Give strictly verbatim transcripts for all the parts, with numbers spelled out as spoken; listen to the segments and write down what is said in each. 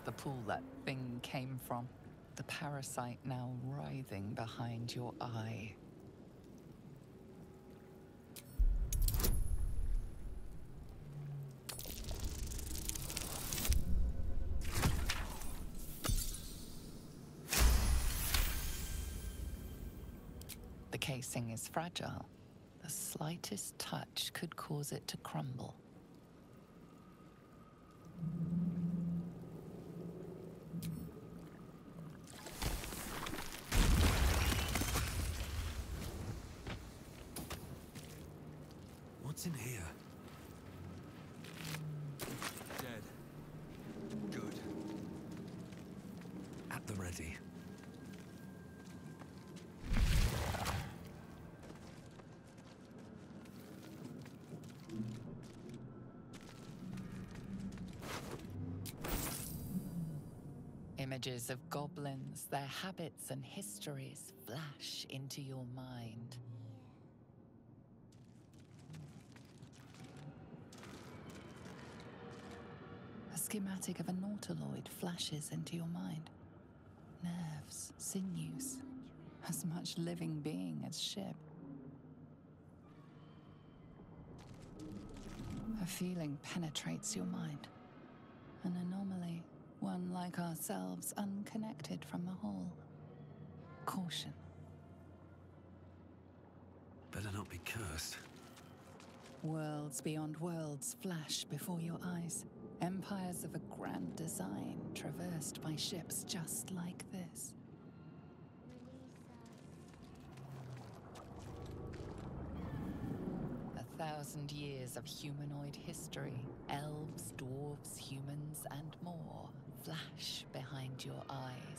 the pool that thing came from. The parasite now writhing behind your eye. The casing is fragile. The slightest touch could cause it to crumble. What's in here? Dead. Good. At the ready. Images of goblins, their habits and histories flash into your mind. A schematic of a Nautiloid flashes into your mind. Nerves, sinews, as much living being as ship. A feeling penetrates your mind. An anomaly. One like ourselves, unconnected from the whole. Caution. Better not be cursed. Worlds beyond worlds flash before your eyes. Empires of a grand design traversed by ships just like this. A thousand years of humanoid history. Elves, dwarves, humans, and more flash behind your eyes.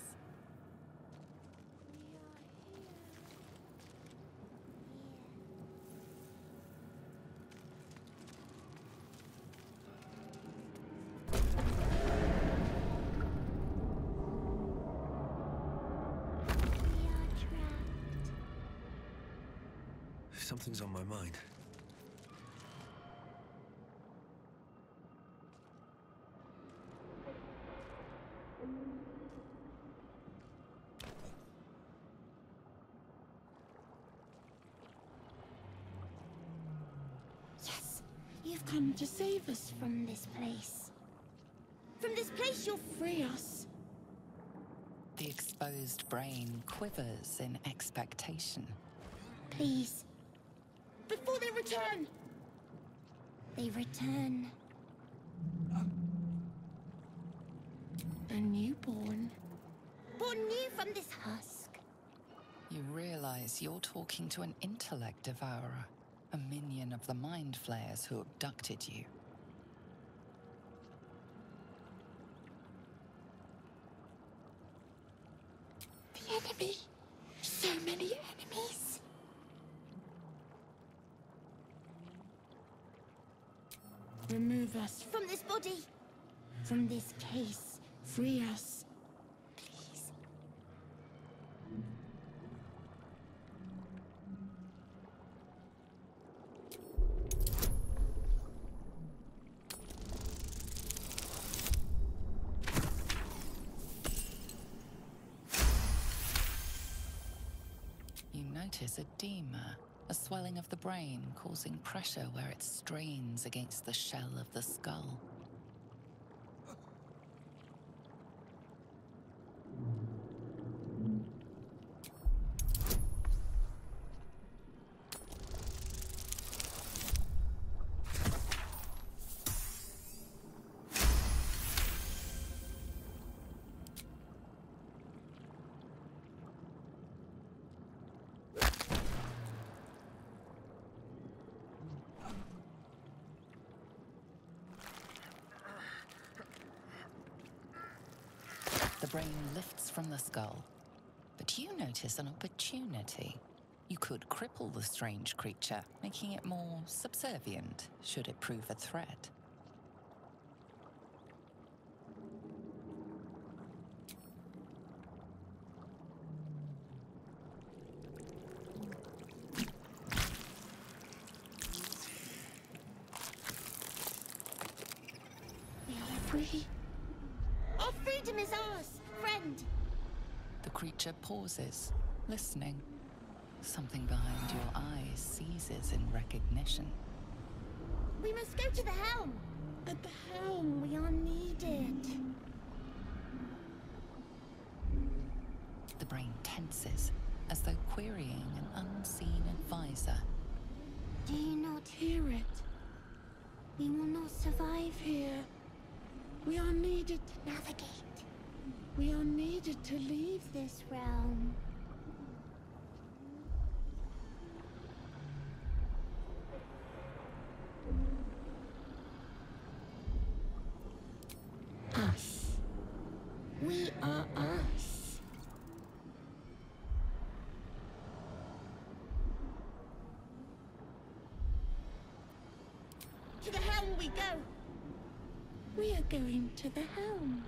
Something's on my mind. Yes, you've come to save us from this place. From this place you'll free us. The exposed brain quivers in expectation. Please. Before they return! They return. A newborn. Born new from this husk. You realize you're talking to an intellect devourer, a minion of the mind flayers who abducted you. The enemy. So many enemies. Remove us from this body. From this case. Free us. Please. You notice edema, a swelling of the brain causing pressure where it strains against the shell of the skull. The brain lifts from the skull, but you notice an opportunity. You could cripple the strange creature, making it more subservient, should it prove a threat. We are free. Our freedom freedom is ours, friend. The creature pauses, listening. Something behind your eyes seizes in recognition. We must go to the helm. At the helm, we are needed. The brain tenses, as though querying an unseen advisor. Do you not hear it? We will not survive here. We are needed to navigate. We are needed to leave this realm. Us. We are us. To the helm we go. We are going to the helm.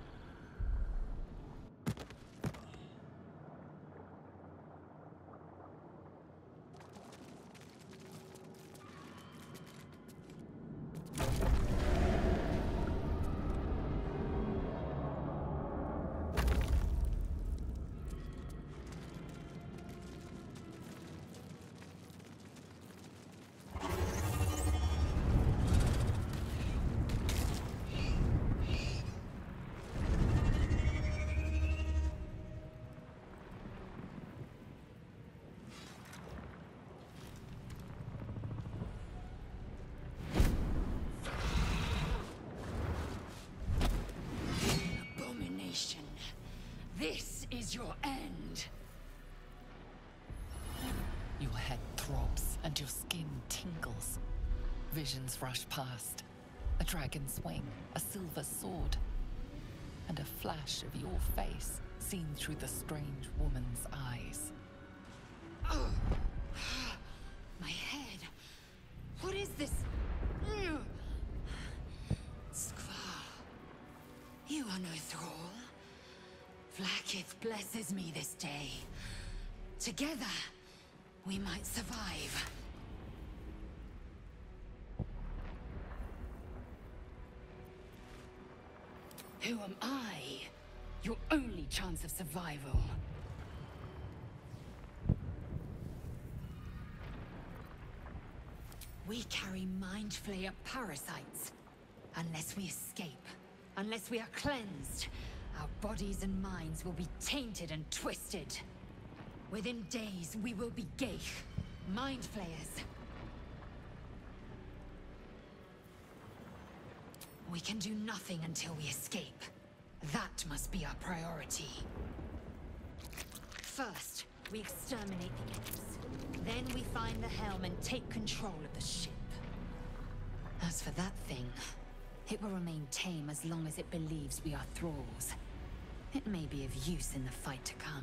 This is your end. Your head throbs and your skin tingles. Visions rush past. A dragon's wing, a silver sword, and a flash of your face seen through the strange woman's eyes. Oh. My head. What is this? Skvar. You are no thrall. Vlaakith blesses me this day. Together, we might survive. Who am I? Your only chance of survival. We carry Mind Flayer parasites. Unless we escape, unless we are cleansed, our bodies and minds will be tainted and twisted. Within days, we will be Geich, Mind Flayers. We can do nothing until we escape. That must be our priority. First, we exterminate the Imps. Then we find the Helm and take control of the ship. As for that thing, it will remain tame as long as it believes we are thralls. It may be of use in the fight to come.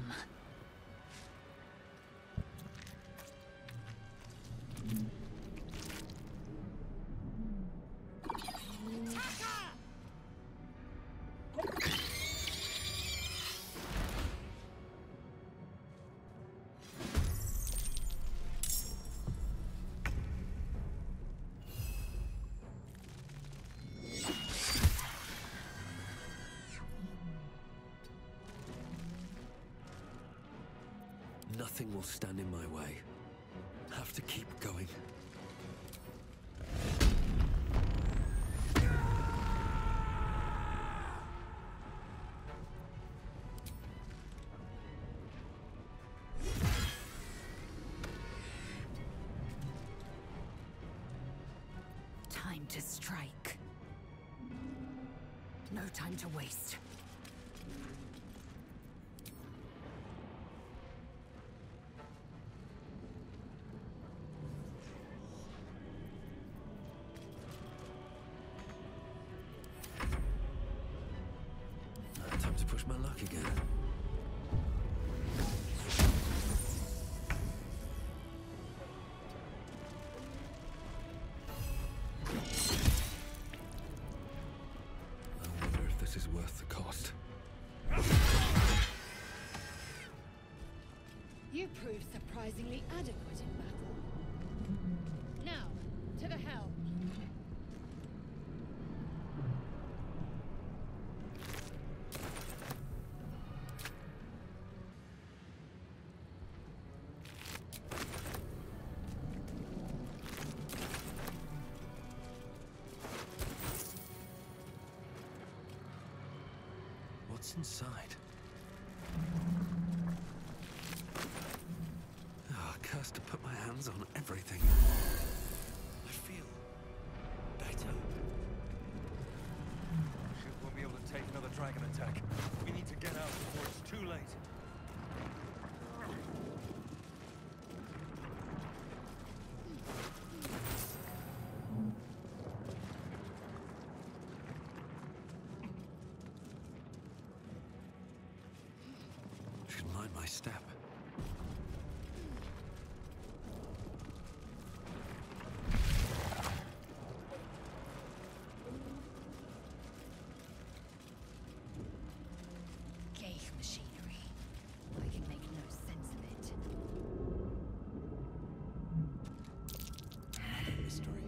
Nothing will stand in my way. Have to keep going. Time to strike. No time to waste. Time to push my luck again. I wonder if this is worth the cost. You proved surprisingly adequate in battle. Now, to the Helm. What's inside? Oh, cursed to put my hands on everything. I feel better. Ship won't be able to take another dragon attack. We need to get out before it's too late. Should mind my step. Ghaik machinery. I can make no sense of it. Another mystery.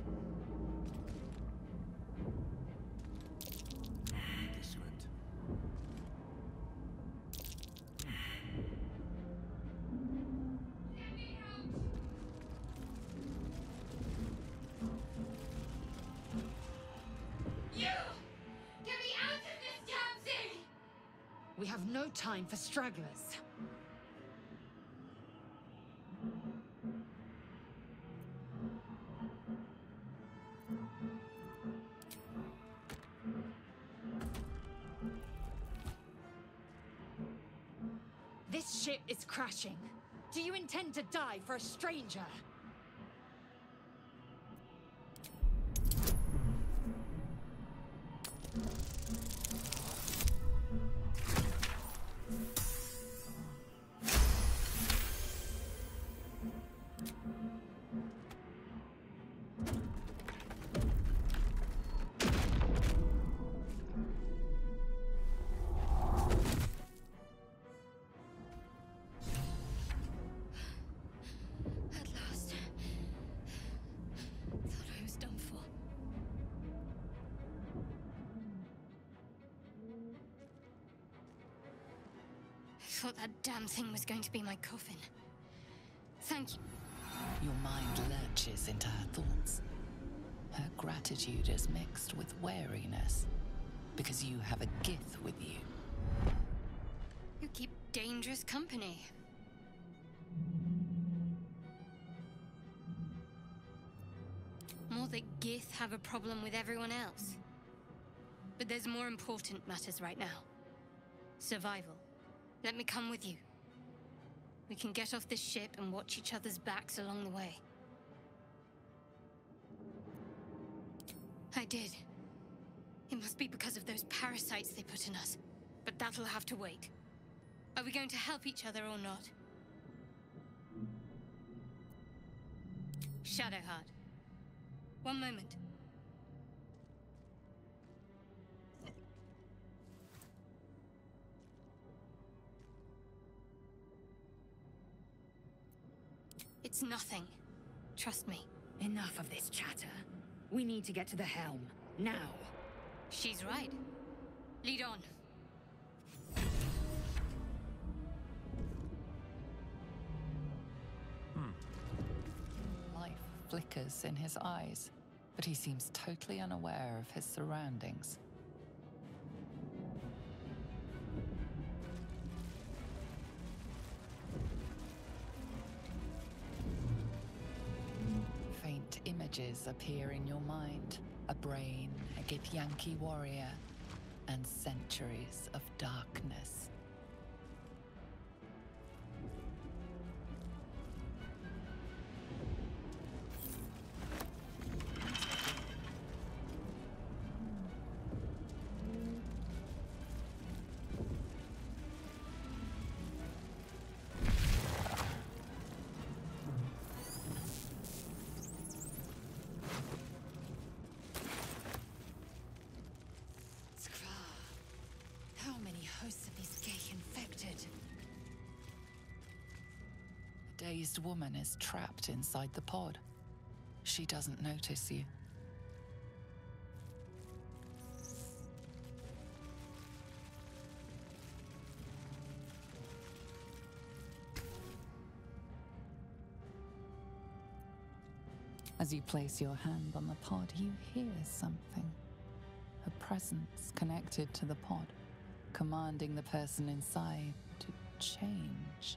Read the script. You! Get me out of this damn thing! We have no time for stragglers. This ship is crashing. Do you intend to die for a stranger? At last. Thought I was done for. I thought that damn thing was going to be my coffin. Thank you. Your mind lurches into her thoughts. Her gratitude is mixed with wariness, because you have a gith with you. You keep dangerous company. More that Gith have a problem with everyone else. But there's more important matters right now. Survival. Let me come with you. We can get off this ship and watch each other's backs along the way. I did. It must be because of those parasites they put in us. But that'll have to wait. Are we going to help each other or not? Shadowheart. One moment. It's nothing. Trust me. Enough of this chatter. We need to get to the Helm. Now. She's right. Lead on. Life flickers in his eyes, but he seems totally unaware of his surroundings. Faint images appear in your mind. A brain, a Githyanki warrior, and centuries of darkness. How many hosts of these Ghaik infected? A dazed woman is trapped inside the pod. She doesn't notice you. As you place your hand on the pod, you hear something. A presence connected to the pod. commanding the person inside to change.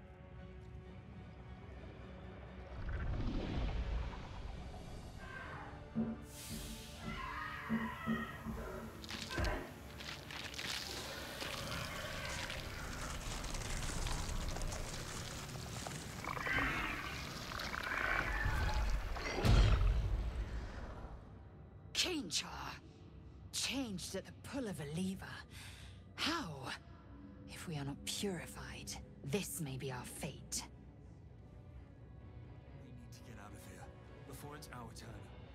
Change her. Changed at the pull of a lever. How? If we are not purified, this may be our fate. We need to get out of here before it's our turn.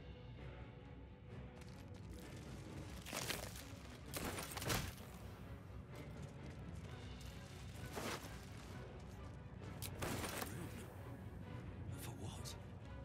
For what?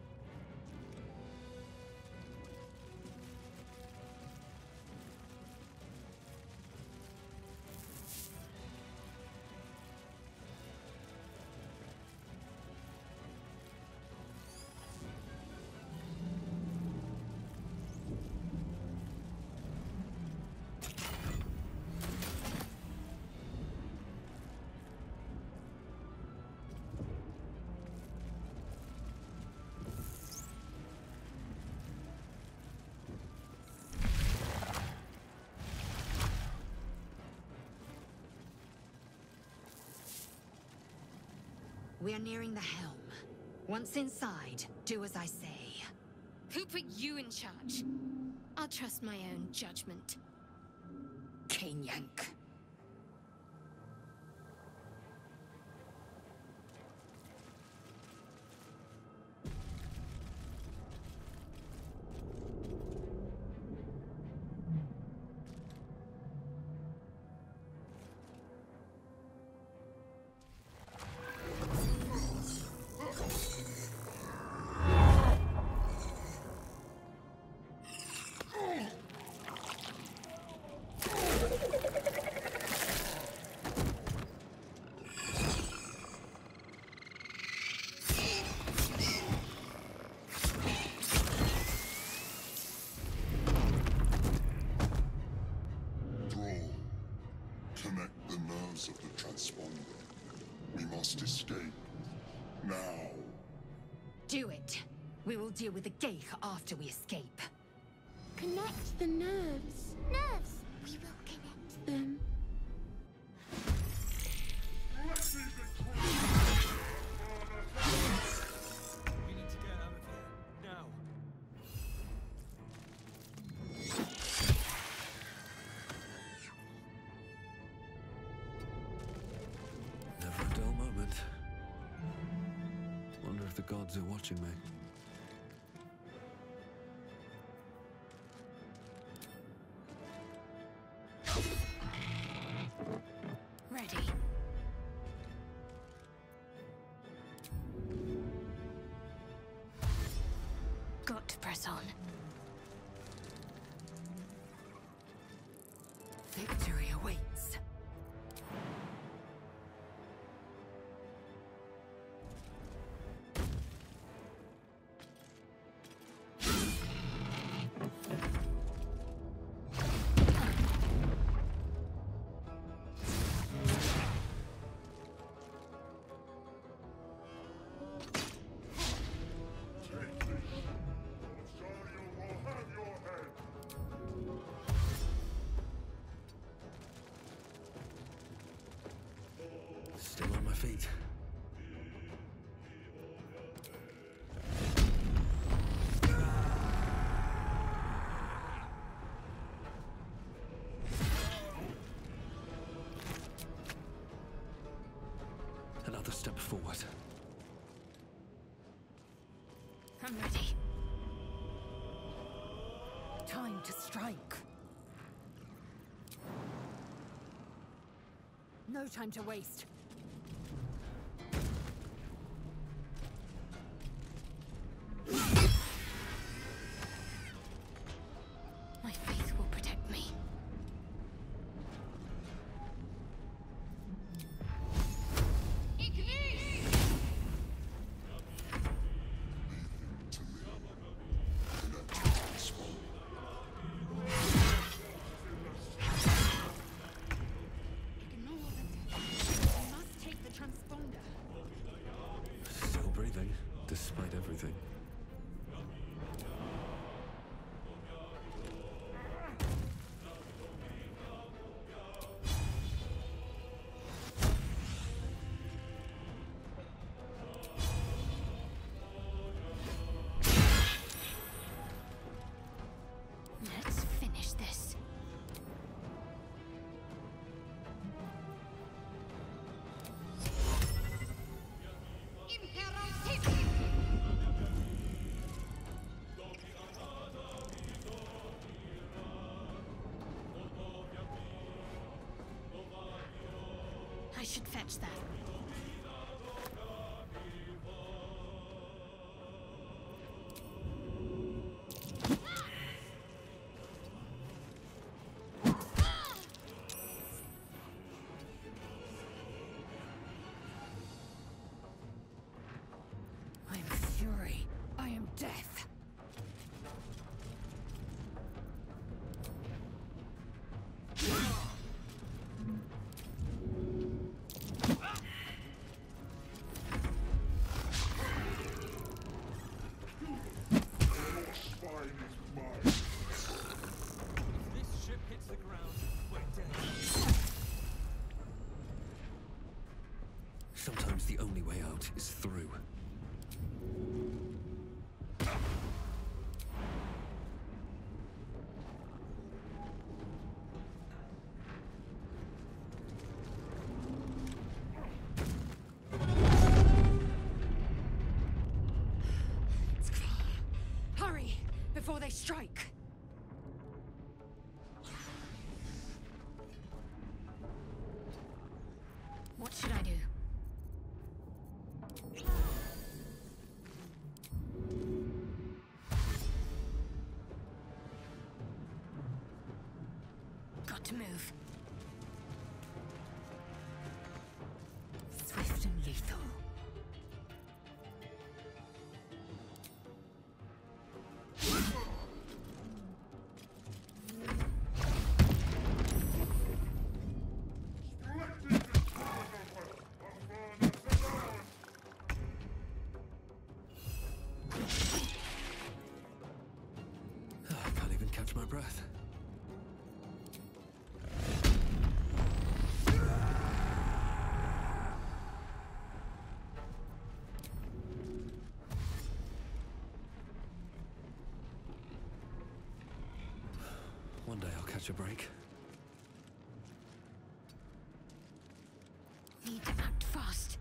We are nearing the Helm. Once inside, do as I say. Who put you in charge? I'll trust my own judgment. Cane Yank. Of the transponder. We must escape. Now. Do it. We will deal with the Geich after we escape. Connect the nerves. Nerves! We will connect them. We need to get out of here now. Never a dull moment. Wonder if the gods are watching me. Ready. Got to press on. Victory awaits. Still on my feet. Another step forward. I'm ready. Time to strike. No time to waste. My faith will protect me. should fetch that. I am fury. I am death. Sometimes the only way out is through. Hurry, before they strike. What should I do? Got to move. Swift and lethal. I can't even catch my breath. One day I'll catch a break. Need to act fast.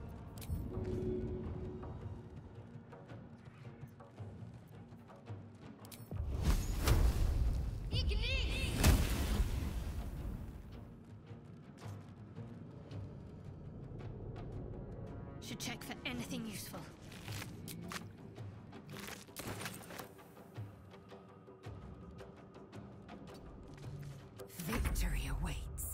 Should check for anything useful. Victory awaits.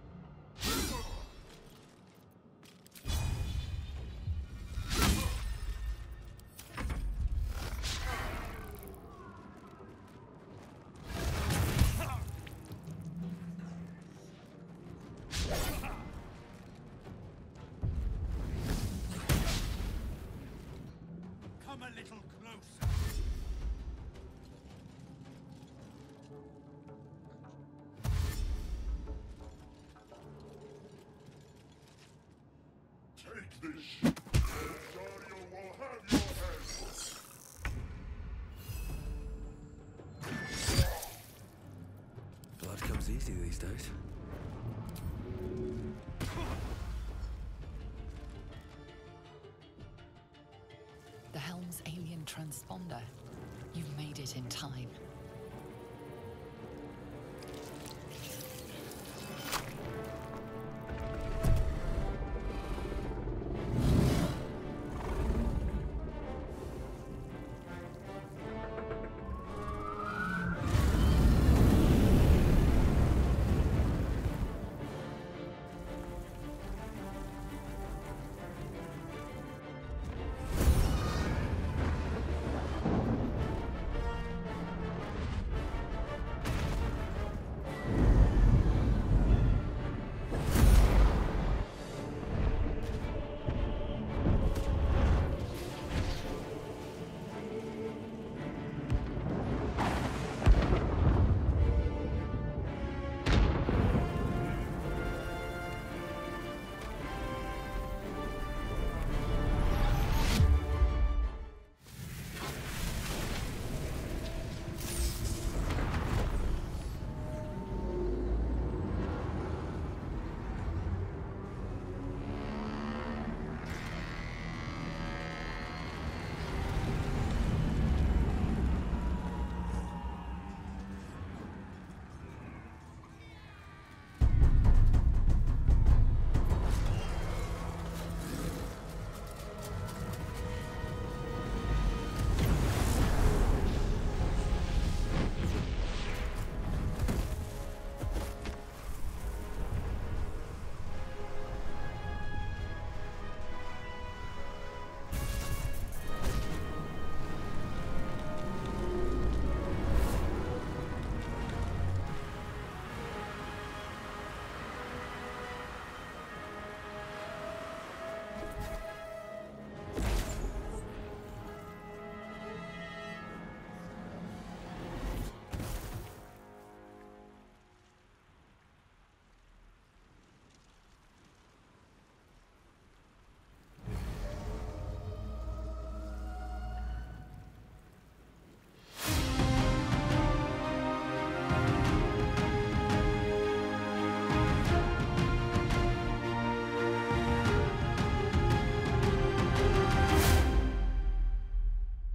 Come a little closer. Take this ship. Rosario will have your head. Blood comes easy these days. The Helm's alien transponder. You've made it in time.